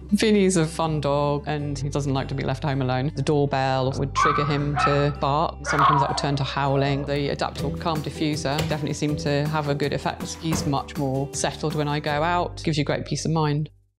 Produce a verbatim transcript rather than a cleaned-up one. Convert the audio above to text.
Vinny's a fun dog and he doesn't like to be left home alone. The doorbell would trigger him to bark. Sometimes that would turn to howling. The ADAPTIL Calm Diffuser definitely seemed to have a good effect. He's much more settled when I go out. Gives you great peace of mind.